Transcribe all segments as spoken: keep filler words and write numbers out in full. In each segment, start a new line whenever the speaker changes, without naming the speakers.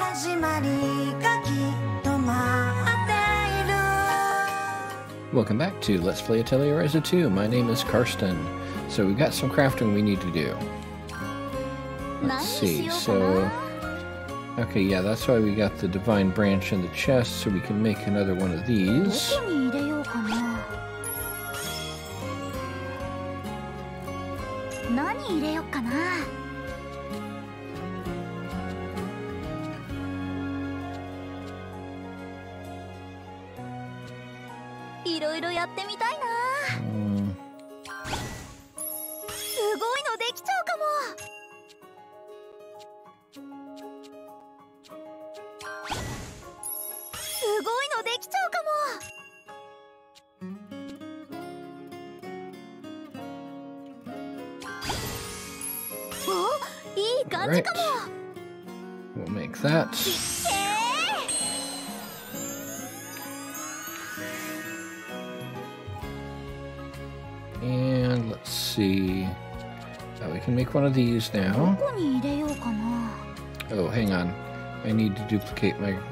Welcome back to Let's Play Atelier Ryza two. My name is Karsten. So we got some crafting we need to do. Let's see, so... Okay, yeah, that's why we got the Divine Branch in the chest, so we can make another one of these. Right. We'll make that. And let's see. Oh, we can make one of these now. Oh, hang on. I need to duplicate my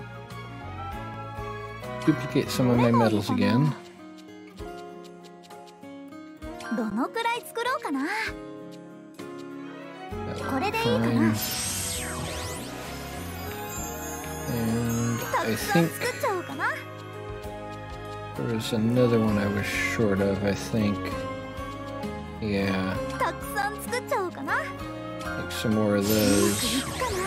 duplicate some of my metals again. Fine. And I think there was another one I was short of, I think. Yeah. Make some more of those.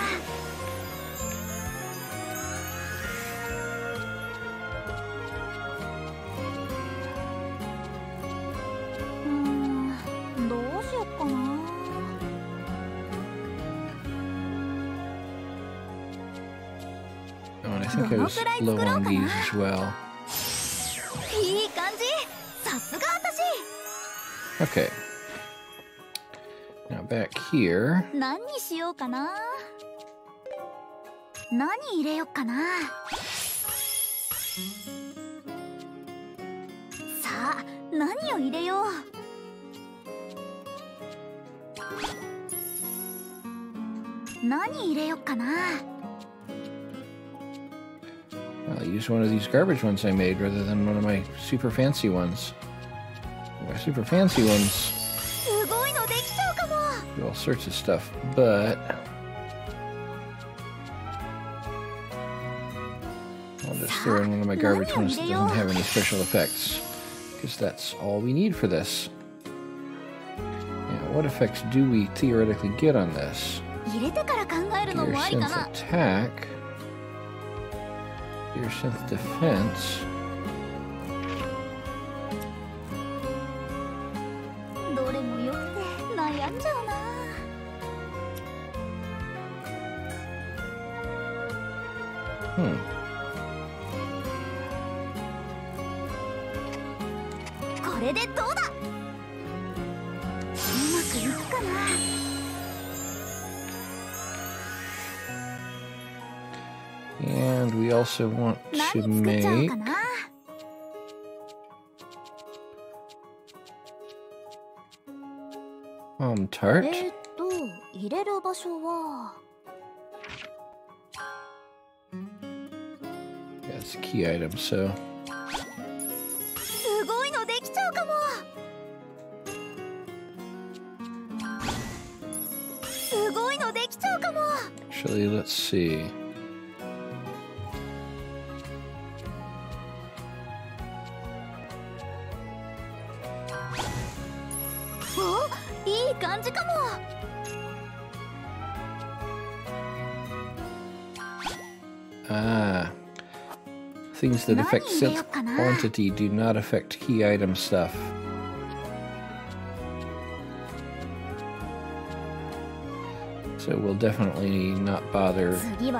I think I was low on these as well. Okay. Now back here. I'll use one of these garbage ones I made rather than one of my super fancy ones. My super fancy ones do all sorts of stuff, but I'll just throw in one of my garbage ones that doesn't have any special effects, because that's all we need for this. Now, what effects do we theoretically get on this? Gear Synth Attack. Gear Synth Defense. Hmm. And we also want to make Palm Tart. Yeah, it's a key item, so actually, let's see. Ah, things that affect synth quantity do not affect key item stuff. So we'll definitely not bother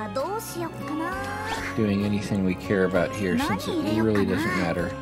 doing anything we care about here, since it really doesn't matter.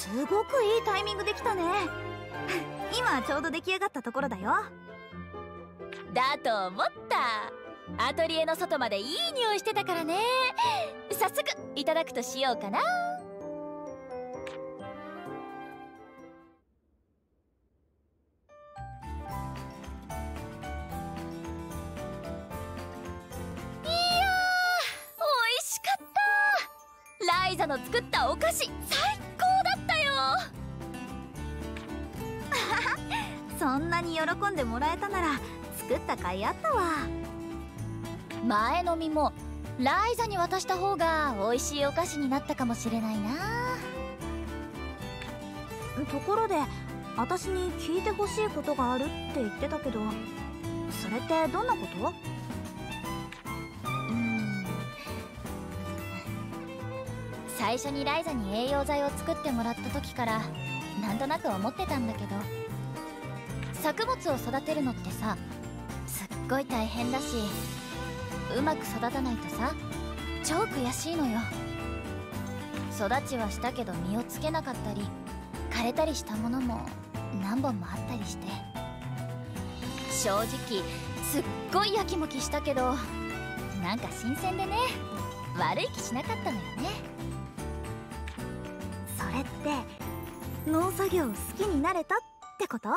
すごくいいタイミングできたね。今ちょうど出来上がったところだよ。
だと思った。アトリエの外までいい匂いしてたからね。早速いただくとしようかな。ライザの作ったお菓子最高だったよ。
そんなに喜んでもらえたなら作った甲斐あったわ。
前の実もライザに渡した方が美味しいお菓子になったかもしれないな。
ところで私に聞いてほしいことがあるって言ってたけど、それってどんなこと？
最初にライザに栄養剤を作ってもらった時からなんとなく思ってたんだけど、作物を育てるのってさ、すっごい大変だし、うまく育たないとさ超悔しいのよ。育ちはしたけど実をつけなかったり枯れたりしたものも何本もあったりして、正直すっごいやきもきしたけど、なんか新鮮でね、悪い気しなかったのよね。
それって農作業好きになれたってこと？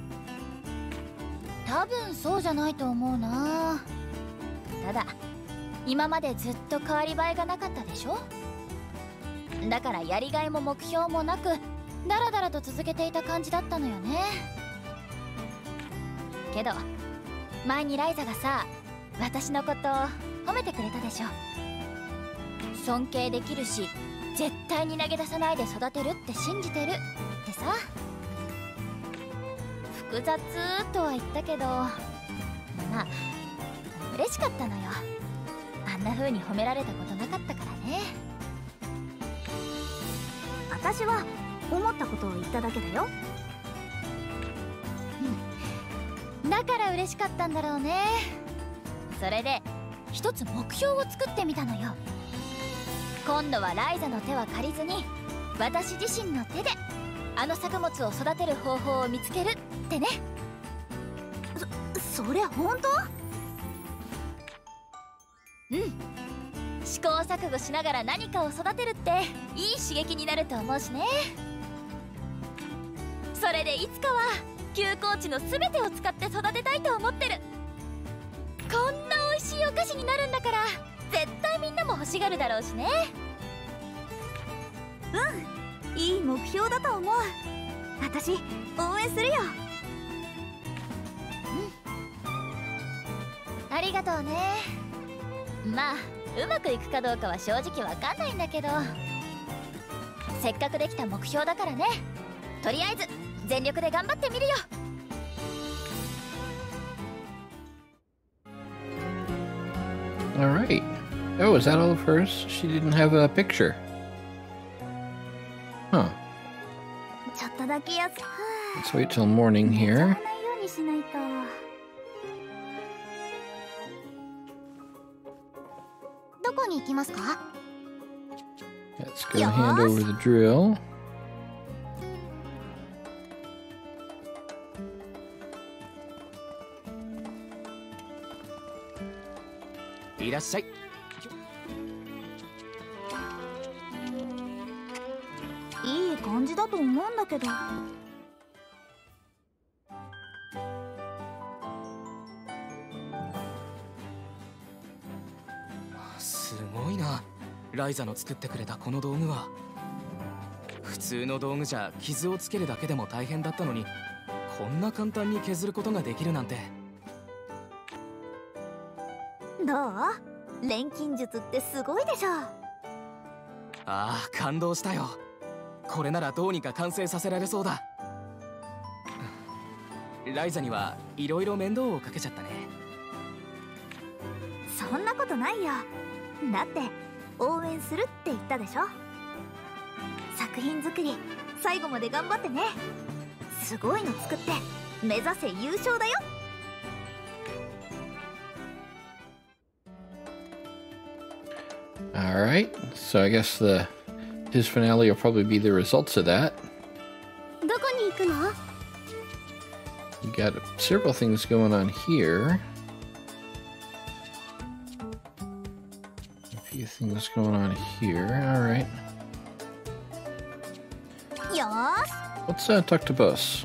多分そうじゃないと思うな。ただ今までずっと変わり映えがなかったでしょ。だからやりがいも目標もなくダラダラと続けていた感じだったのよね。けど前にライザがさ、私のこと褒めてくれたでしょ。尊敬できるし絶対に投げ出さないで育てるって信じてるってさ。複雑とは言ったけど、まあ嬉しかったのよ。あんな風に褒められたことなかったからね。
私は思ったことを言っただけだよ。
うん、だから嬉しかったんだろうね。それで一つ目標を作ってみたのよ。今度はライザの手は借りずに私自身の手であの作物を育てる方法を見つけるってね。
そ、それ本当？
うん。試行錯誤しながら何かを育てるっていい刺激になると思うしね。それでいつかは休耕地の全てを使って育てたいと思ってる。こんな美味しいお菓子になるんだから絶対みんなも欲しがるだろうしね。
うん、いい目標だと思う。私応援するよ。
うん、ありがとうね。まあうまくいくかどうかは正直わかんないんだけど、せっかくできた目標だからね。とりあえず全力で頑張ってみるよ。
Alright. Oh, is that all of hers? She didn't have a picture. Huh.
ちょっとだけやす。
Let's wait till morning here.
どこに行きますか?
Let's go hand over the drill.
Irasshai. いい感じだと思うんだけど。
すごいな。ライザの作ってくれたこの道具は。普通の道具じゃ傷をつけるだけでも大変だったのに、こんな簡単に削ることができるなんて。
どう？錬金術ってすごいでしょ。
ああ、感動したよ。これならどうにか完成させられそうだ。ライザにはいろいろ面倒をかけちゃったね。
そんなことないよ。だって応援するって言ったでしょ。作品作り最後まで頑張ってね。すごいの作って目指せ優勝だよ。
Alright, so I guess the his finale will probably be the results of that.
どこに行くの？
You got several things going on here. A few things going on here. All right.
よーし。
Let's uh, talk to Boss.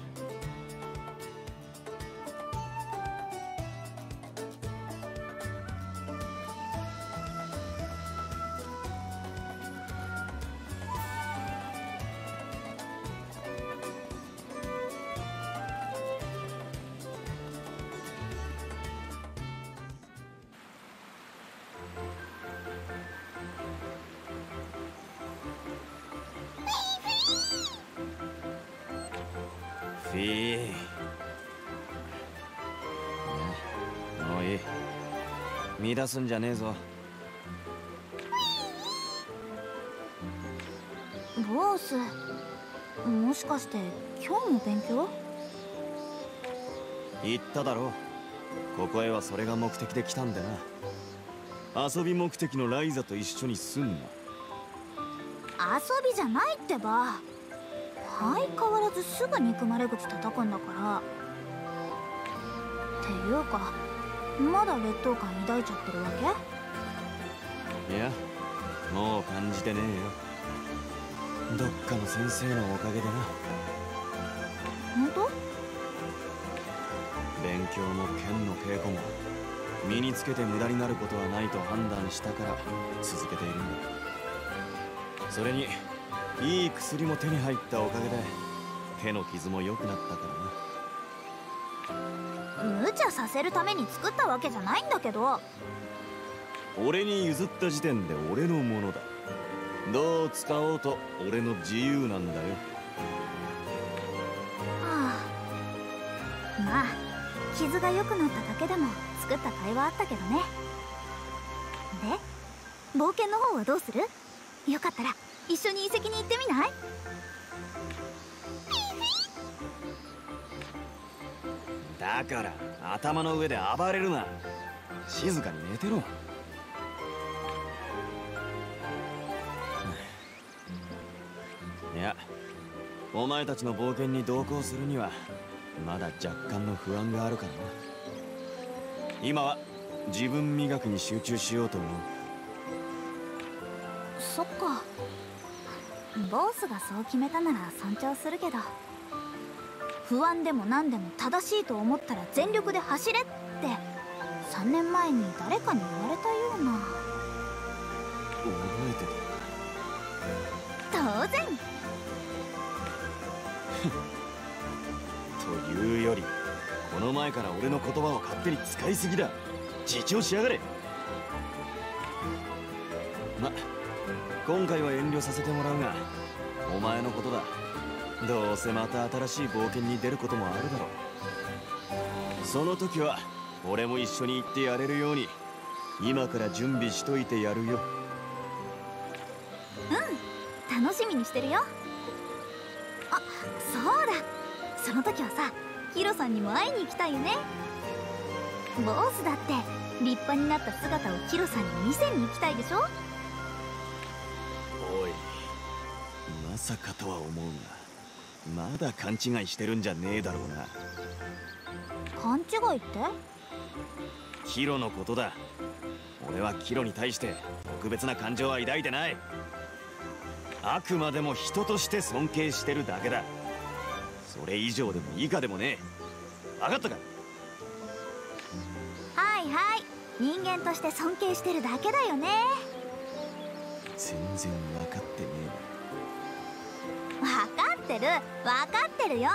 Fee. もういい。乱すんじゃねえぞ。
ボス、もしかして今日も勉強？
言っただろ。ここへはそれが目的で来たんでな。遊び目的のライザと一緒にすんな。
遊びじゃないってば。相変わらずすぐ憎まれ口叩くんだから。っていうか、まだ劣等感抱いちゃってるわけ？
いや、もう感じてねえよ。どっかの先生のおかげでな。
本当？
勉強も剣の稽古も身につけて無駄になることはないと判断したから続けているんだ。それにいい薬も手に入ったおかげで手の傷も良くなったからな。
無茶させるために作ったわけじゃないんだけど。は
俺に譲った時点で俺のものだ。どう使おうと俺の自由なんだよ。
あ、まあ傷が良くなっただけでも作った甲斐はあったけどね。で、冒険の方はどうする？よかったら一緒に遺跡に行ってみない？
だから頭の上で暴れるな。静かに寝てろ。いや、お前たちの冒険に同行するにはまだ若干の不安があるからな。今は自分磨きに集中しようと思う。
そっか。ボスがそう決めたなら尊重するけど、不安でも何でも正しいと思ったら全力で走れってさんねんまえに誰かに言われたような。
覚えて
当然。
というより、この前から俺の言葉を勝手に使いすぎだ。自重しやがれ。ま、今回は遠慮させてもらうが、お前のことだ。どうせまた新しい冒険に出ることもあるだろう。その時は俺も一緒に行ってやれるように今から準備しといてやるよ。
うん、楽しみにしてるよ。あ、そうだ、その時はさ、ヒロさんにも会いに行きたいよね。ボスだって立派になった姿をヒロさんに見せに行きたいでしょ。
おい、まさかとは思うが、まだ勘違いしてるんじゃねえだろうな。
勘違いって？
キロのことだ。俺はキロに対して特別な感情は抱いてない。あくまでも人として尊敬してるだけだ。それ以上でも以下でもねえ。分かったか？
はいはい、人間として尊敬してるだけだよね。
全然分かってね
分かってる、分かってるよ。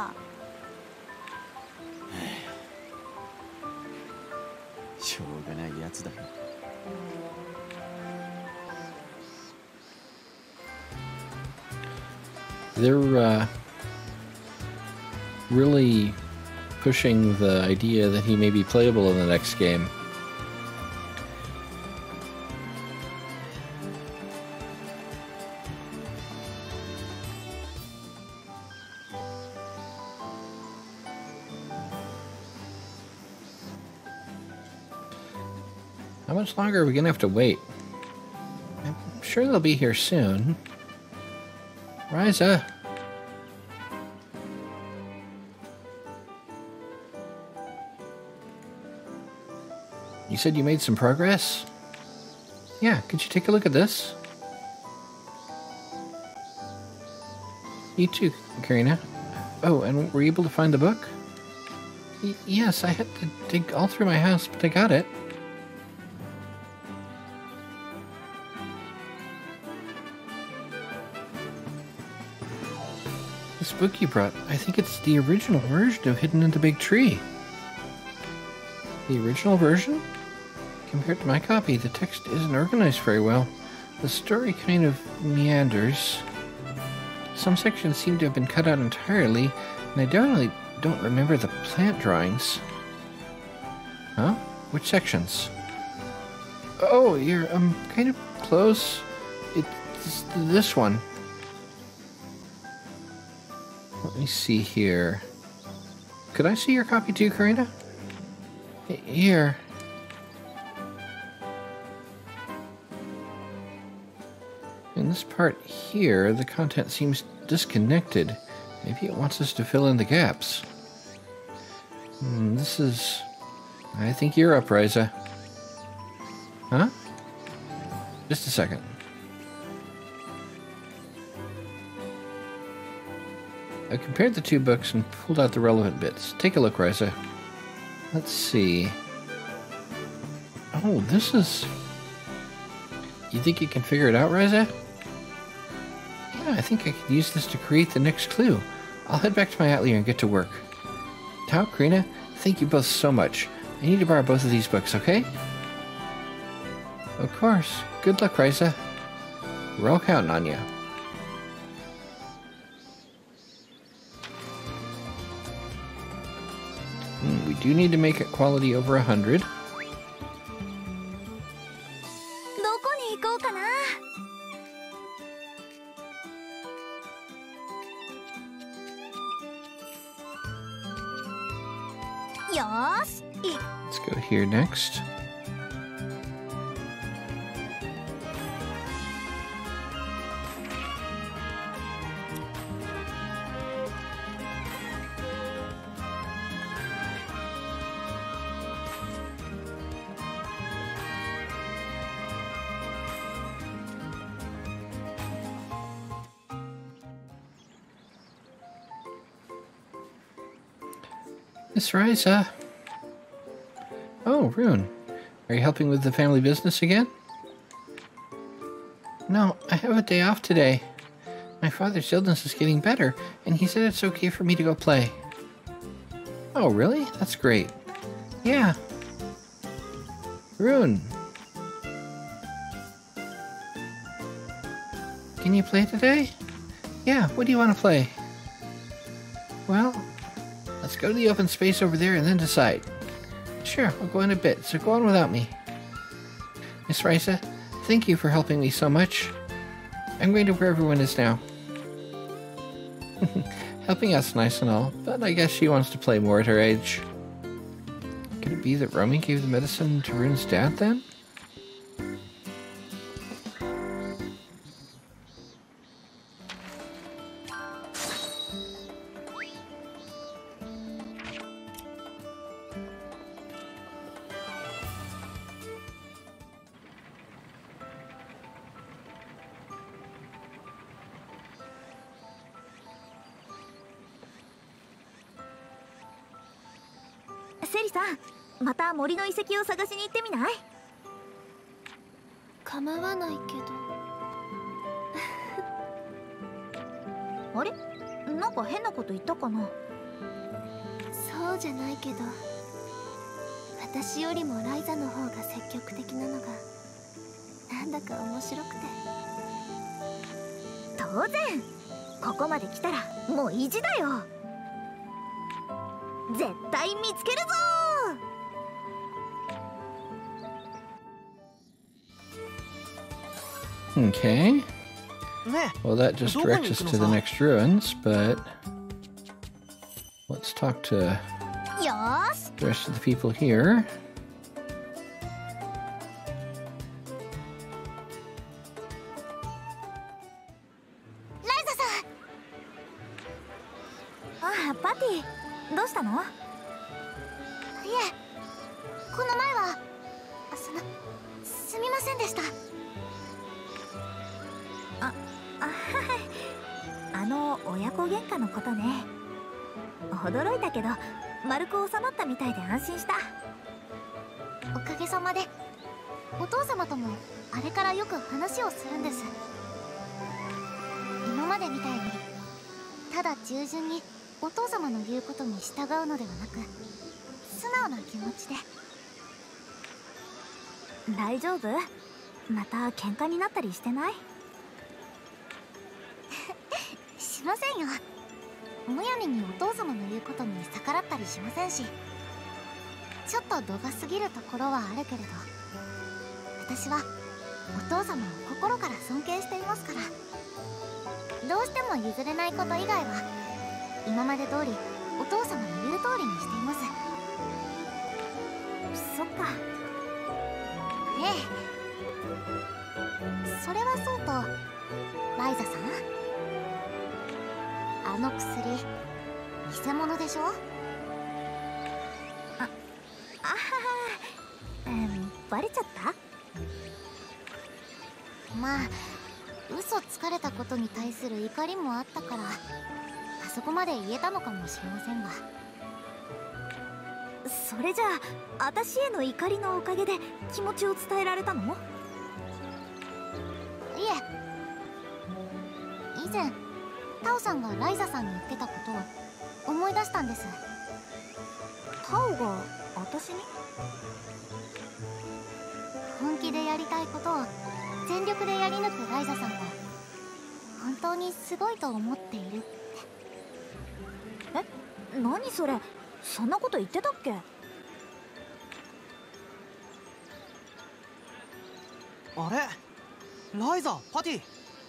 しょうがないやつだよ。
They're uh, really pushing the idea that he may be playable in the next game. How much longer are we gonna have to wait? I'm sure they'll be here soon. Ryza. You said you made some progress? Yeah, could you take a look at this? You too, Karina. Oh, and were you able to find the book? Y yes, I had to dig all through my house, but I got it. This book you brought, I think it's the original version of Hidden in the Big Tree. The original version? Compared to my copy, the text isn't organized very well. The story kind of meanders. Some sections seem to have been cut out entirely, and I definitely don't remember the plant drawings. Huh? Which sections? Oh, you're um kind of close. It's this one. Let me see here. Could I see your copy too, Karina? Here. In this part here, the content seems disconnected. Maybe it wants us to fill in the gaps. Hmm, this is... I think you're up, Ryza. Huh? Just a second. I compared the two books and pulled out the relevant bits. Take a look, Ryza. Let's see. Oh, this is... You think you can figure it out, Ryza? Yeah, I think I could use this to create the next clue. I'll head back to my atelier and get to work. Tao, Karina, thank you both so much. I need to borrow both of these books, okay? Of course. Good luck, Ryza. We're all counting on you. Mm, we do need to make it quality over a hundred.
どこに行こうかな。よーし。
Let's go here next. Miss Ryza. Oh, Rune. Are you helping with the family business again? No, I have a day off today. My father's illness is getting better, and he said it's okay for me to go play. Oh, really? That's great. Yeah. Rune. Can you play today? Yeah, what do you want to play? Well, let's go to the open space over there and then decide. Sure, I'll go in a bit, so go on without me. Miss Ryza, thank you for helping me so much. I'm going to where everyone is now. Helping out's nice and all, but I guess she wants to play more at her age. Could it be that Romy gave the medicine to Rune's dad then?
セリさん、また森の遺跡を探しに行ってみない？
構わないけど。
あれ？なんか変なこと言ったかな？
そうじゃないけど、私よりもライザの方が積極的なのがなんだか面白くて。
当然。ここまで来たらもう意地だよ。絶対見つけるぞ。
Okay. Well, that just directs us to the next ruins, but let's talk to the rest of the people here.
あ、パティ、どうしたの？い
え、この前はそのすみませんでした。
あ、あ、あの親子喧嘩のことね。驚いたけど丸く収まったみたいで安心した。
おかげさまでお父様ともあれからよく話をするんです。今までみたいにただ従順にお父様の言うことに従うのではなく、素直な気持ちで。
大丈夫？また喧嘩になったりしてない？
しませんよ。むやみにお父様の言うことに逆らったりしませんし、ちょっと度が過ぎるところはあるけれど、私はお父様を心から尊敬していますから。どうしても譲れないこと以外は今まで通りお父様の言う通りにしています。
そっか。
ええ、それはそうとライザさん、あの薬偽物でしょ？
あ、あはは、うん、バレちゃった？
まあ嘘つかれたことに対する怒りもあったから、あそこまで言えたのかもしれませんが。
それじゃあ私への怒りのおかげで気持ちを伝えられたの？
いえ、以前タオさんがライザさんに言ってたことを思い出したんです。
タオが私に？
本気でやりたいことを全力でやり抜くライザさんが本当にすごいと思っているって。
え、何それ？そんなこと言ってたっけ？
あれ、ライザ、パティ。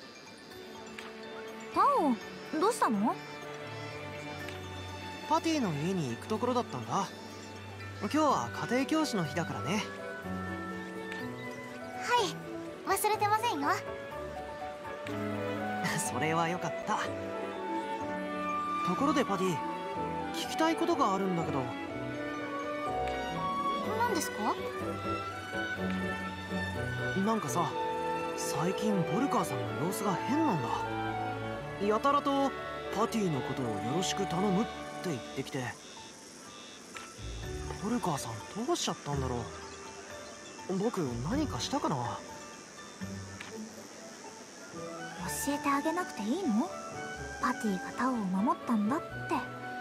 タオ、どうしたの？
パティの家に行くところだったんだ。今日は家庭教師の日だからね。
はい、忘れてませんよ。
それはよかった。ところでパティ、聞きたいことがあるんだけど。
何ですか？
なんかさ、最近ボルカーさんの様子が変なんだ。やたらとパティのことをよろしく頼むって言ってきて。ボルカーさんどうしちゃったんだろう。僕何かしたかな？
教えてあげなくていいの？パティがタオを守ったんだって。
え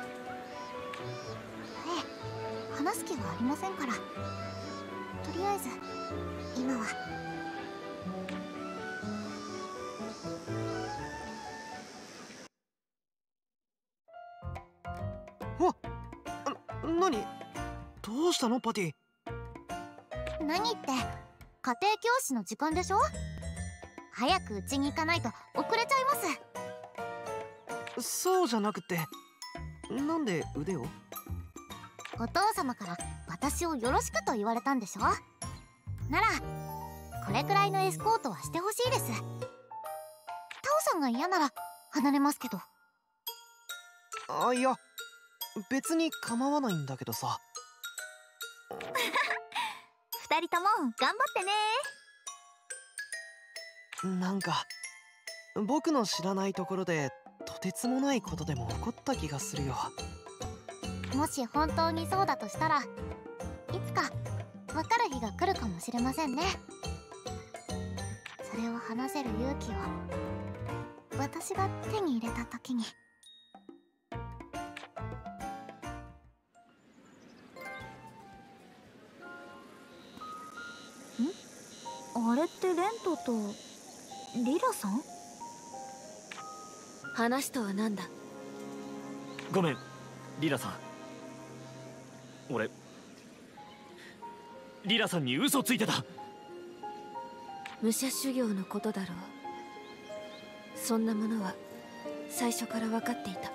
え、話す気はありませんから。とりあえず今は。
わっ、な、何？どうしたのパティ？
何って、家庭教師の時間でしょ？早く家に行かないと遅れちゃい
ます。そうじゃなくて、なんで腕を？
お父様から私をよろしくと言われたんでしょ？ならこれくらいのエスコートはしてほしいです。タオさんが嫌なら離れますけど。
あ、いや別に構わないんだけどさ。
二人とも頑張ってね。
なんか僕の知らないところでとてつもないことでも起こった気がするよ。
もし本当にそうだとしたら、いつか分かる日が来るかもしれませんね。それを話せる勇気を私が手に入れた時に。
あれってレントとリラさん？
話とは何だ？
ごめんリラさん、俺リラさんに嘘ついてた。
武者修行のことだろう。そんなものは最初から分かっていた。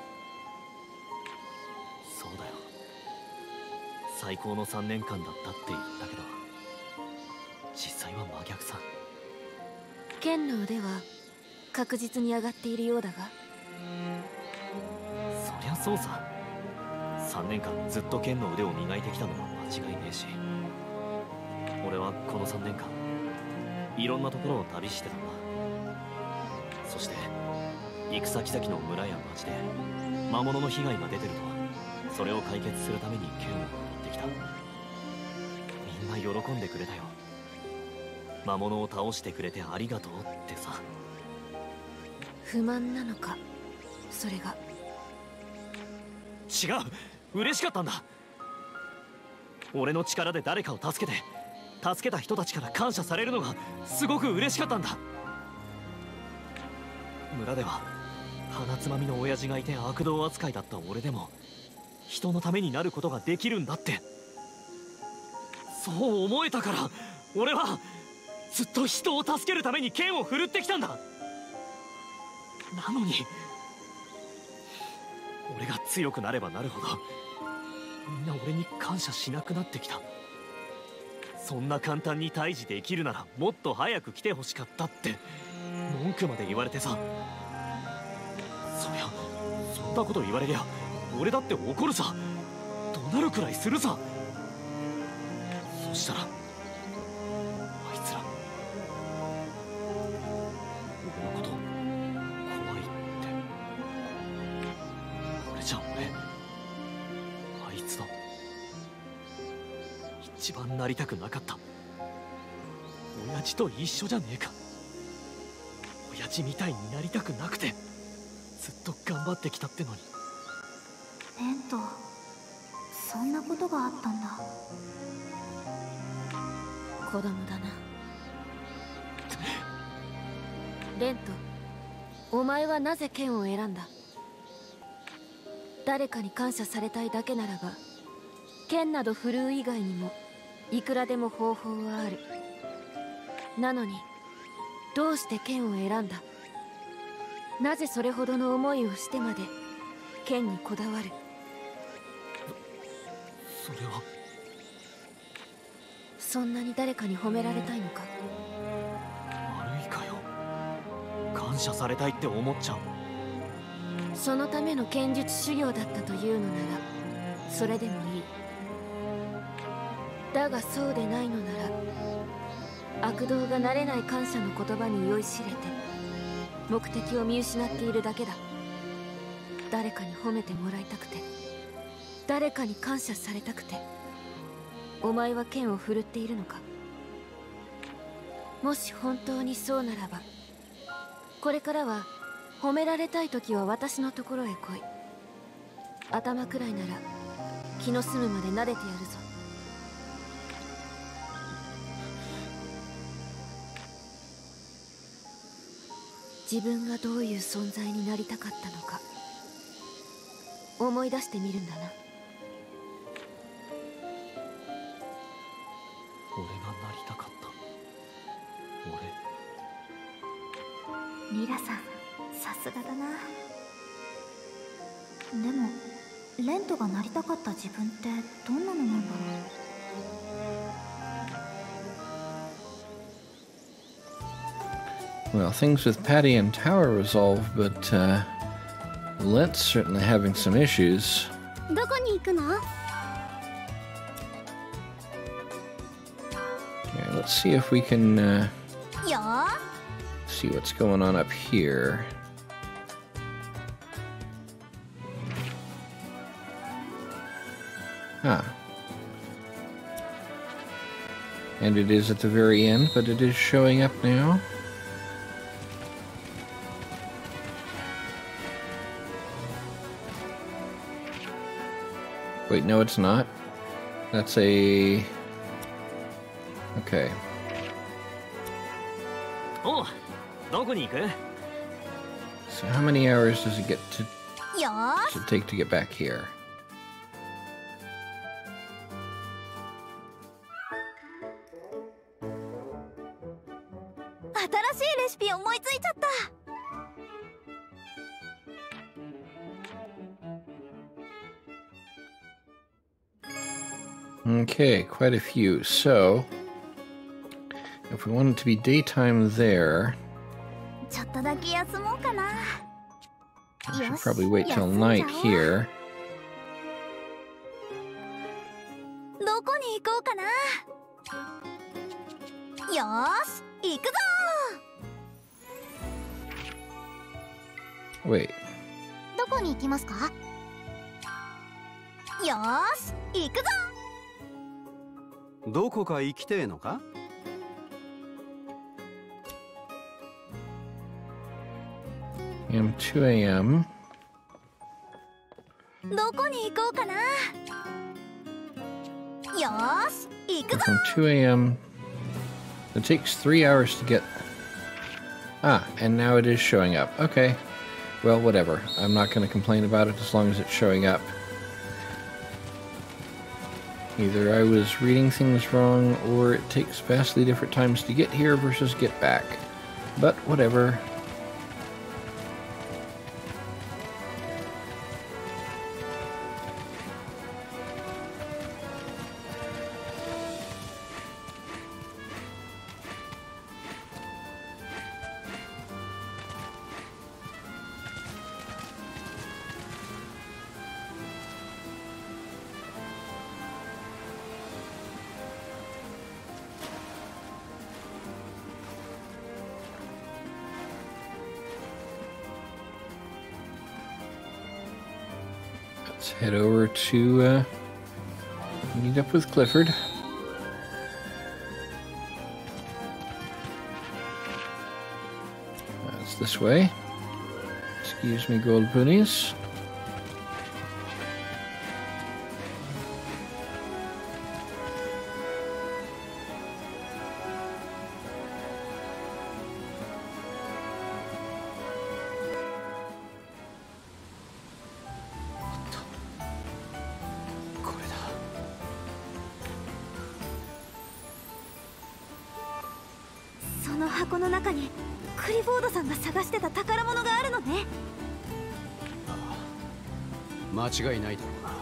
そうだよ、最高のさんねんかんだったって言ったけど実際は真逆さ。
剣の腕は確実に上がっているようだが。
そりゃそうさ。
さんねんかんずっと剣の腕を磨いてきたのは間違いねえし、俺はこのさんねんかんいろんなところを旅してたんだ。そして行く先々の村や町で魔物の被害が出てると、それを解決するために剣を振ってきた。みんな喜んでくれたよ。魔物を倒してくれてありがとうってさ。
不満なのか、それが。
違う、嬉しかったんだ。俺の力で誰かを助けて、助けた人たちから感謝されるのがすごく嬉しかったんだ。村では鼻つまみの親父がいて悪童扱いだった俺でも人のためになることができるんだって、そう思えたから俺はずっと人を助けるために剣を振るってきたんだ。なのに俺が強くなればなるほどみんな俺に感謝しなくなってきた。そんな簡単に退治できるならもっと早く来てほしかったって文句まで言われてさ。そりゃそんなこと言われりゃ俺だって怒るさ、怒鳴るくらいするさ。そしたらあいつら俺のこと怖いって。俺じゃ俺あいつの一番なりたくなかった親父と一緒じゃねえか。親父みたいになりたくなくてずっと頑張ってきたってのに。
レント、そんなことがあったんだ。
子供だな。レント、お前はなぜ剣を選んだ？誰かに感謝されたいだけならば剣など振るう以外にもいくらでも方法はある。なのにどうして剣を選んだ？なぜそれほどの思いをしてまで剣にこだわる？
それは
そんなに誰かに褒められたいのか？
悪いかよ、感謝されたいって思っちゃう。
そのための剣術修行だったというのならそれでもいい。だがそうでないのなら悪童が慣れない感謝の言葉に酔いしれて目的を見失っているだけだ。誰かに褒めてもらいたくて、誰かに感謝されたくてお前は剣を振るっているのか？もし本当にそうならばこれからは褒められたい時は私のところへ来い。頭くらいなら気の済むまで撫でてやるぞ。自分がどういう存在になりたかったのか思い出してみるんだな。
俺がなりたかった俺。
リラさん、さすがだな。でもレントがなりたかった自分ってどんなのなんだろう。
Well, things with Patty and Tower resolved, but uh, Lent's certainly having some issues.
どこに行くの？
Okay, let's see if we can uh,
よー
see what's going on up here. Ah. And it is at the very end, but it is showing up now. Wait, no, it's not. That's a... Okay.
おう、どこに行く？
So how many hours does it get to,
よー
does it take to get back here?
新しいレシピ思いついちゃった。
Okay, quite a few. So, if we want it to be daytime there,
ちょっとだけ休もうかな。
we should probably wait till night here.
よーし行くぞ
Wait.
どこに行きますか？
よーし行くぞ。
どこか行きてえのか？
am two a m
どこに行こうかな。よーし行くぞ。
From two a m It takes three hours to get. Ah, and now it is showing up. Okay. Well, whatever. I'm not going to complain about it as long as it's showing up. Either I was reading things wrong, or it takes vastly different times to get here versus get back. But whatever. Let's head over to uh, meet up with Clifford. That's this way. Excuse me, gold ponies.
So 箱の中にクリフォードさんが探してた宝物があるのね。
間違いないだろうな。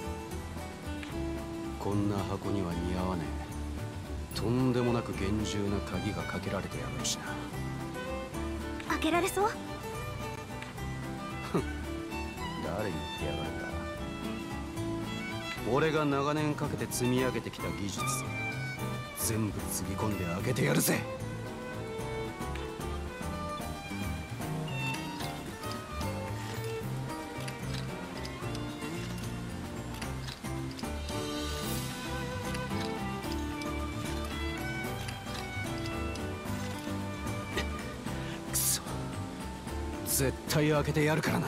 こんな箱には似合わねえ。とんでもなく厳重な鍵がかけられてやろうしな。
開けられそう？
誰言ってやがるか。俺が長年かけて積み上げてきた技術全部つぎ込んで開けてやるぜ。絶対開けてやるからな。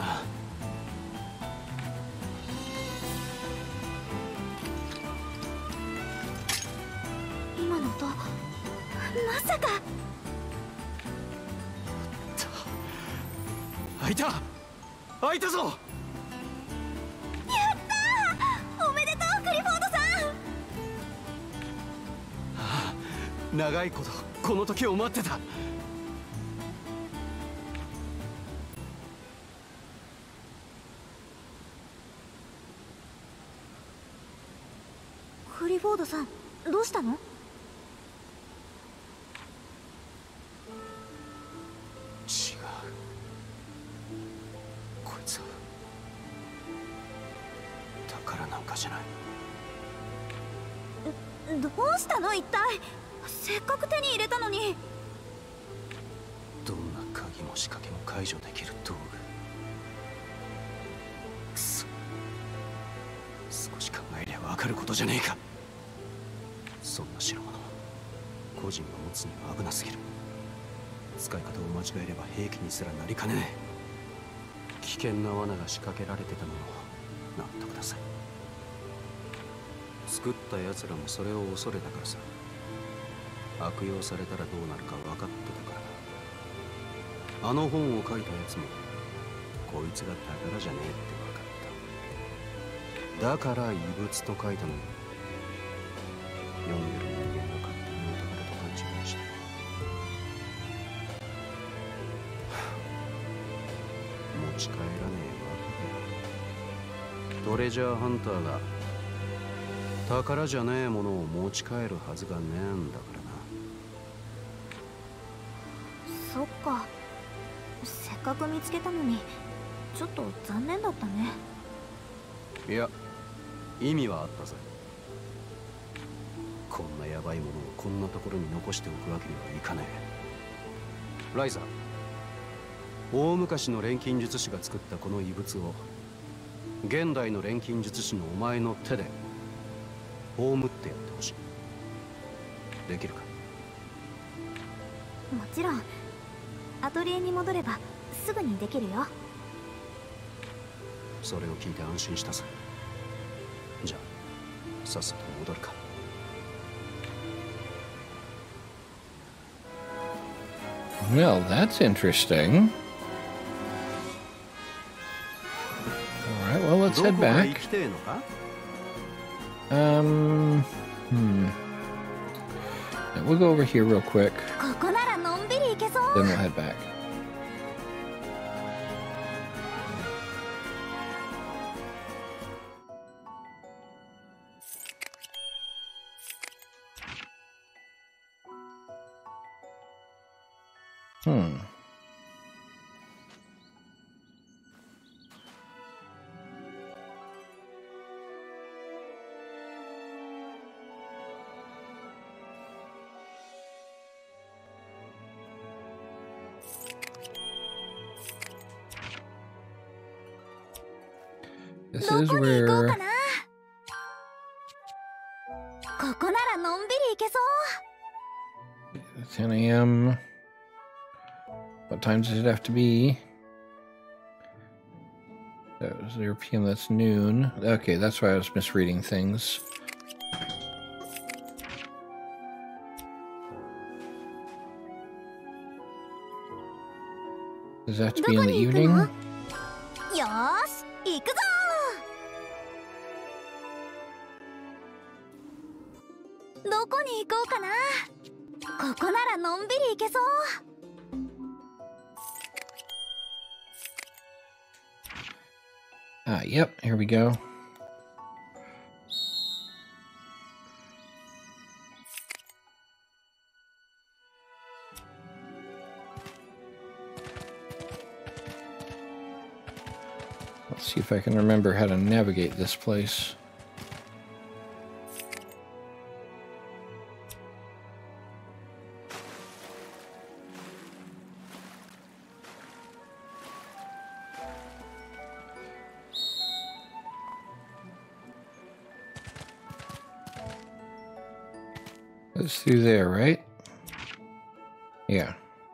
今の音、まさか。
開いた開いたぞ。
やったー、おめでとうクリフォードさん。
ああ、長いことこの時を待ってた。
クリフォードさん、どうしたの？
違う。こいつは宝なんかじゃない。
どうしたの一体？せっかく手に入れたのに。
どんな鍵も仕掛けも解除できる道具。くそ、少し考えりゃ分かることじゃねえか。そんな代物個人が持つには危なすぎる。使い方を間違えれば兵器にすらなりかねない。危険な罠が仕掛けられてたのも納得ださい。作った奴らもそれを恐れたからさ。悪用されたらどうなるか分かってたからな。あの本を書いた奴もこいつが宝じゃねえって分かった。だから異物と書いたのに読んでる人間が勝手に男だと勘違いして。持ち帰らねえわけだ。トレジャーハンターが宝じゃねえものを持ち帰るはずがねえんだからな。
そっか、せっかく見つけたのにちょっと残念だったね。
いや、意味はあったぜ。 こんなヤバいものをこんなところに残しておくわけにはいかねえ。ライザ、大昔の錬金術師が作ったこの遺物を現代の錬金術師のお前の手で葬ってやってほしい。できるか？
もちろん。アトリエに戻ればすぐにできるよ。
それを聞いて安心したさ。じゃあさっさと戻るか。
Well, that's interesting. Alright, well, let's head back. Um, hmm. Yeah, we'll go over here real quick. Then we'll head back. Hmm. This is where... ten a m What time does it have to be? That was zero p m That's noon. Okay, that's why I was misreading things. Does that have to be in the evening?
Yosh, iku zo! どこに行こうかな。ここならのんびり行けそう。
Ah, yep, here we go. Let's see if I can remember how to navigate this place. It's through there, right? Yeah.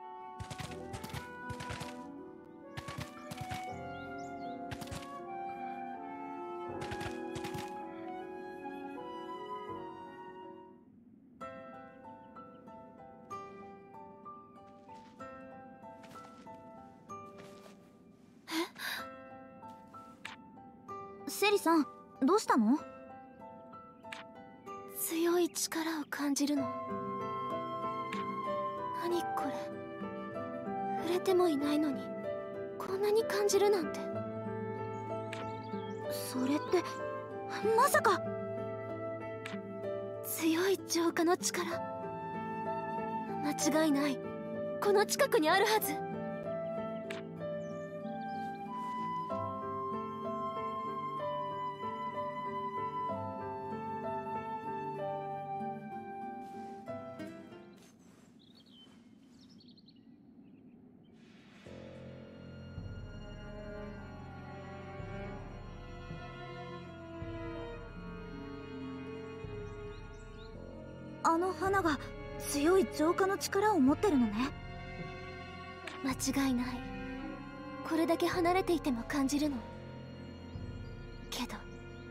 Seriさん、どうしたの？
強い力を感じるの。何これ。触れてもいないのにこんなに感じるなんて。
それってまさか
強い浄化の力。間違いない。この近くにあるはず。
あの花が強い浄化の力を持ってるのね。
間違いない。これだけ離れていても感じるの。けど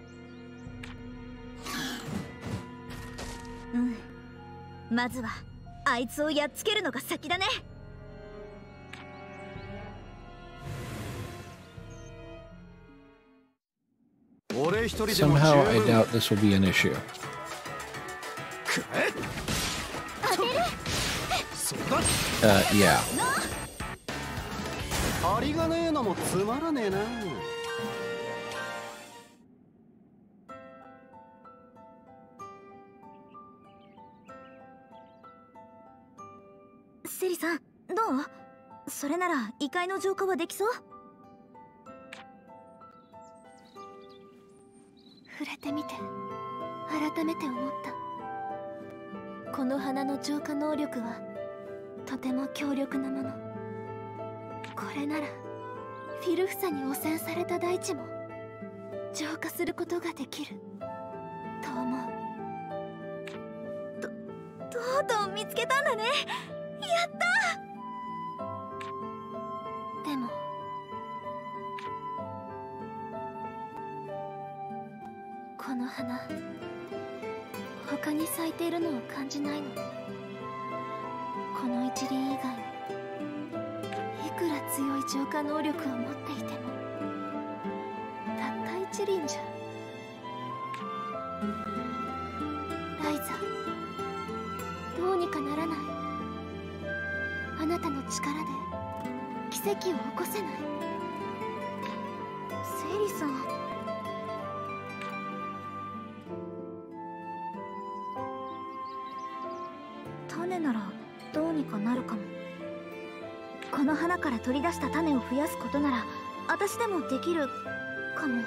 うん、まずはあいつをやっつけるのが先だね。
Somehow I doubt this will be an issue. Uh, yeah.
ありがねえのもつまらねえな。
セリさん、どう？それなら異界の浄化はできそう？
触れてみて改めて思った。 この花の浄化能力はとても強力なもの。これならフィルフサに汚染された大地も浄化することができると思う。
とうとう見つけたんだね。やった。
でもこの花他に咲いているのを感じないの。この一輪以外にいくら強い浄化能力を持っていてもたった一輪じゃ。ライザ、どうにかならない？あなたの力で奇跡を起こせない？
セリさん、種ならどうにかなるかも。この花から取り出した種を増やすことなら私でもできるかも。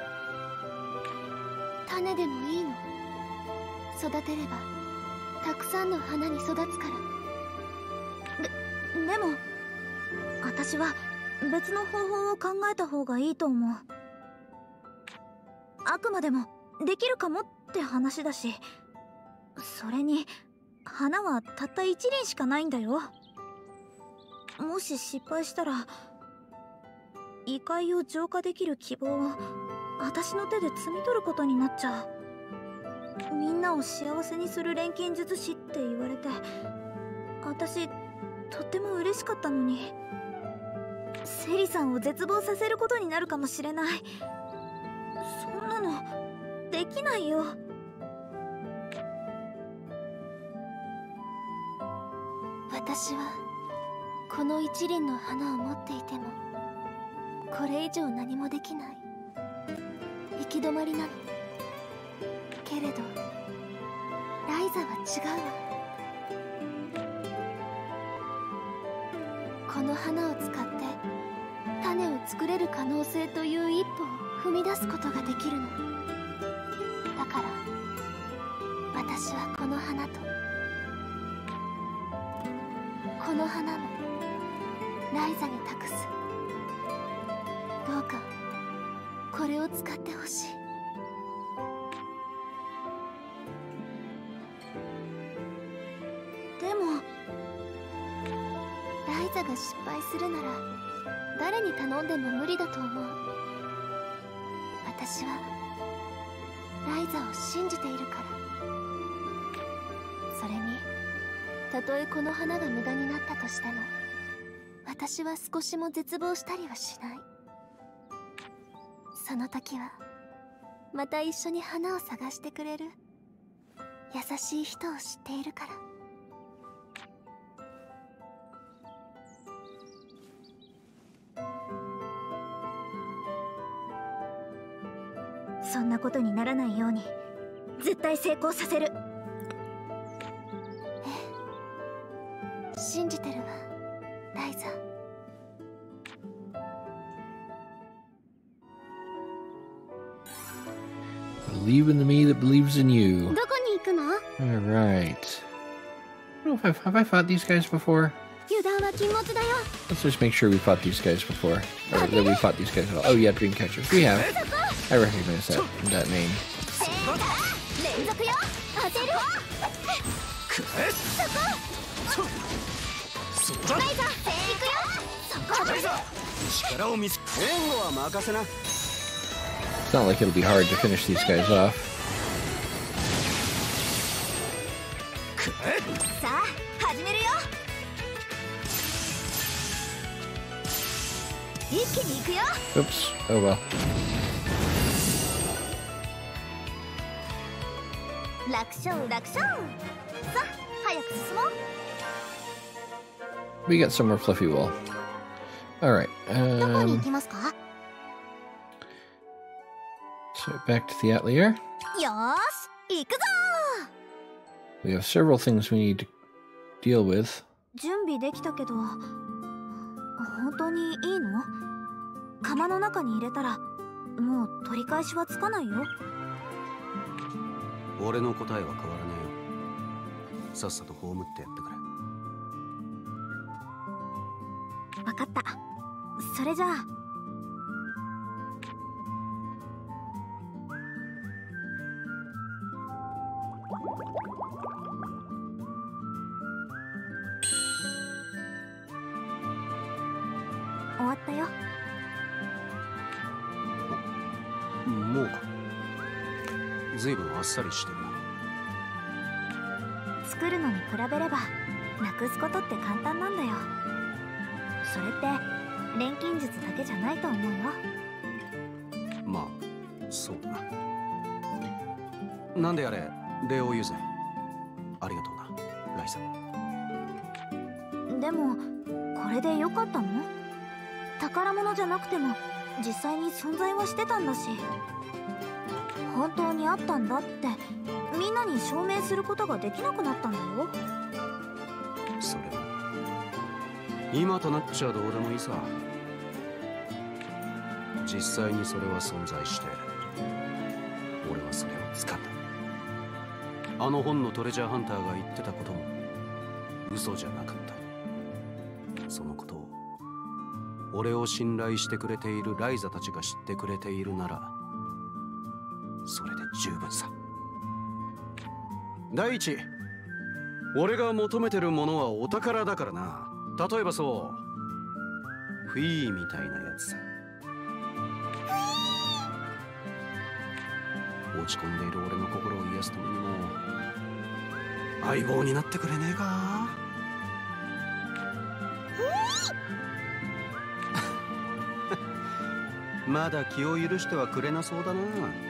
種でもいいの。育てればたくさんの花に育つから。
で、でも私は別の方法を考えた方がいいと思う。あくまでもできるかもって話だし、それに花はたった一輪しかないんだよ。もし失敗したら異界を浄化できる希望を私の手で摘み取ることになっちゃう。みんなを幸せにする錬金術師って言われて私とっても嬉しかったのに、セリさんを絶望させることになるかもしれない。そんなのできないよ。
私はこの一輪の花を持っていてもこれ以上何もできない。行き止まりなの。けれどライザは違うわ。この花を使って種を作れる可能性という一歩を踏み出すことができるの。だから私はこの花とこの花もライザに託す。どうかこれを使ってほしい。
でも
ライザが失敗するなら誰に頼んでも無理だと思う。私はライザを信じているから。それにたとえこの花が無駄になったとしても私は少しも絶望したりはしない。その時はまた一緒に花を探してくれる優しい人を知っているから。
そんなことにならないように絶対成功させる。
ええ、信じてるわライザ。
Believe in the me that believes in you.
どこに行くの？
Alright. I don't know if I've, have I fought these guys before?
油断は禁物だよ。
Let's just make sure we fought these guys before. Or that we fought these guys at all. Oh yeah, Dreamcatchers. We have. I recognize that, that name.
連続よ。当てるわ。ライザ、行くよ。そこ。ライザ、
力を見せ。援護は任せな。
It's not like it'll be hard to finish these guys off.
さあ始めるよ。一気に行くよ。
Oops. Oh well.
楽勝楽勝。さあ早く進もう。
We got some more fluffy wool. Alright.
どこに行
Um,
きますか？
so back to the Atelier.
よーし行くぞ。
We have several things we need to deal with.
準備できたけど本当にいいの？釜の中に入れたらもう取り返しはつかないよ。
俺の答えは変わらねさっさと葬ってやってくれ。
分かった。それじゃあ。終わったよ。
もうか。ずいぶんあっさりしてるな。
作るのに比べればなくすことって簡単なんだよ。それって錬金術だけじゃないと思うよ。
まあそうだな。なんであれ礼を言うぜ。ありがとうなライザ。
でもこれでよかったの？宝物じゃなくても実際に存在はしてたんだし、本当にあったんだってみんなに証明することができなくなったんだよ。
それは今となっちゃどうでもいいさ。実際にそれは存在して俺はそれを掴んだ。あの本のトレジャーハンターが言ってたことも嘘じゃなかった。そのことを俺を信頼してくれているライザたちが知ってくれているならそれで十分さ。第一、俺が求めてるものはお宝だからな。例えばそうフィーみたいなやつさ。落ち込んでいる俺の心を癒すためにも相棒になってくれねえか。まだ気を許してはくれなそうだな。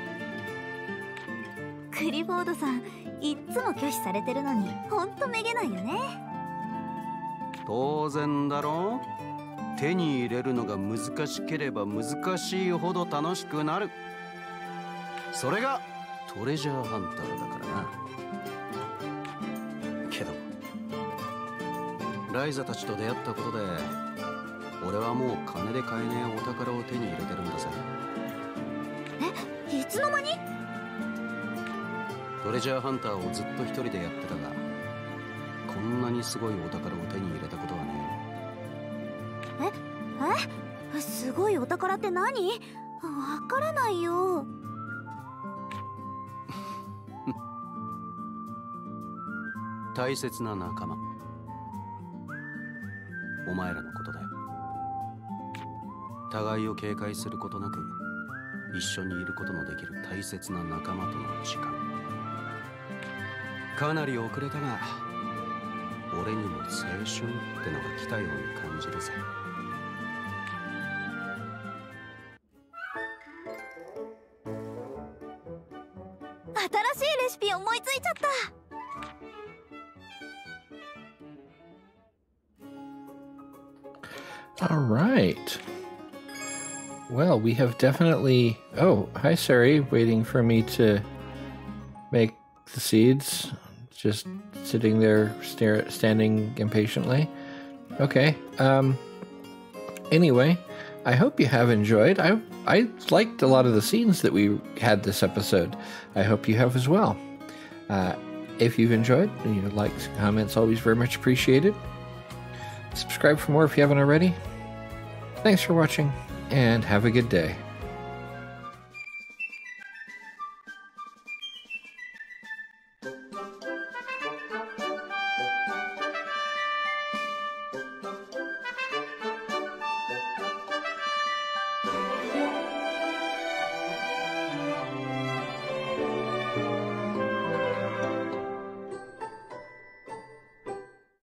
クリフォードさんいっつも拒否されてるのにほんとめげないよね。
当然だろ。手に入れるのが難しければ難しいほど楽しくなる。それがトレジャーハンターだからな。けどライザたちと出会ったことで俺はもう金で買えねえお宝を手に入れてるんだぜ。
え、いつの間に？
トレジャーハンターをずっと一人でやってたがこんなにすごいお宝を手に入れたことはね。
ええすごいお宝って何？わからないよ。
大切な仲間、お前らのことだよ。互いを警戒することなく一緒にいることのできる大切な仲間との時間。かなり遅れたが俺にも青春ってのが来たように感じるぜ。
新しいレシピ思いついちゃった。
All right. Well, we have definitely... Oh, hi, Sari. Waiting for me to make the seeds. Just sitting there, stare, standing impatiently. Okay. Um. Anyway, I hope you have enjoyed. I I liked a lot of the scenes that we had this episode. I hope you have as well. Uh, if you've enjoyed, your likes and comments always very much appreciated. Subscribe for more if you haven't already. Thanks for watching, and have a good day.